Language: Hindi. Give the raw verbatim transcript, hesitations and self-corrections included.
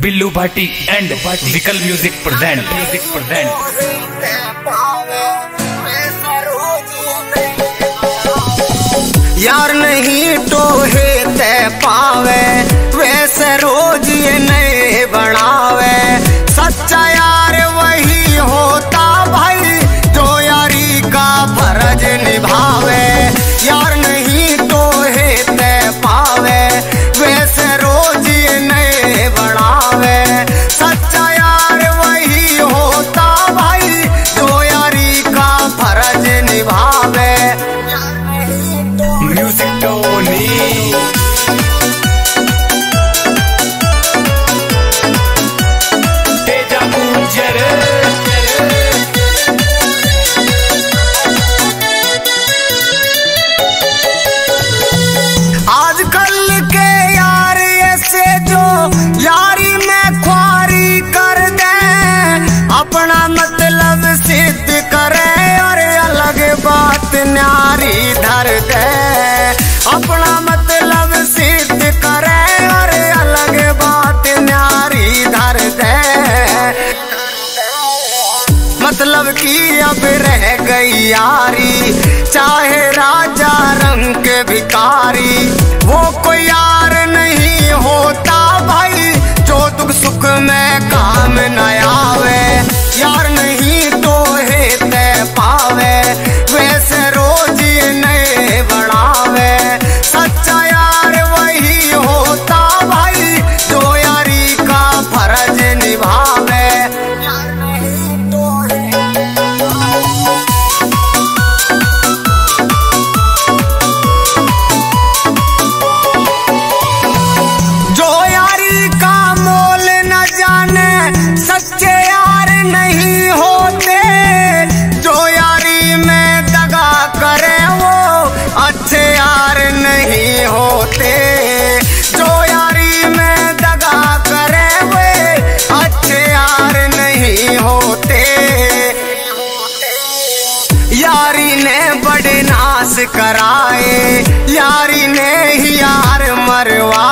Billu Bhati and Vikal music present music present यार नहीं टोहे ते पावे वैसे रोज ये नए बढ़ावे। सच्चा यार वही होता भाई जो यारी का फर्ज निभावे। यार नहीं टोहे ते पावे वैसे रोज ये नए बढ़ावे। सच्चा यार वही होता भाई जो यारी का फर्ज निभावे। म्यूजिक टोनी तेजा गुजर आजकल के यार ऐसे जो यारी में ख्वारी कर दे, अपना मतलब सिद्ध करे और अलग बात न्यारी धर दे। अपना मतलब सिद्ध करे और अलग बात न्यारी धर दे। मतलब की अब रह गई यारी चाहे राजा रंग के भिखारी। वो कोई यार नहीं होता भाई जो दुख सुख में काम न आवे। यार नहीं टोहे ते पावे वैसे रोज ये नए बढ़ावे। सच्चा यार वही होता भाई जो यारी का फर्ज निभावे। जो यारी का मोल न जाने सच्चे यार नहीं होते। जो यारी में दगा करे वो अच्छे यार नहीं होते। जो यारी में दगा करे वे अच्छे यार नहीं होते। यारी ने बड़े नाश कराए, यारी ने ही यार मरवा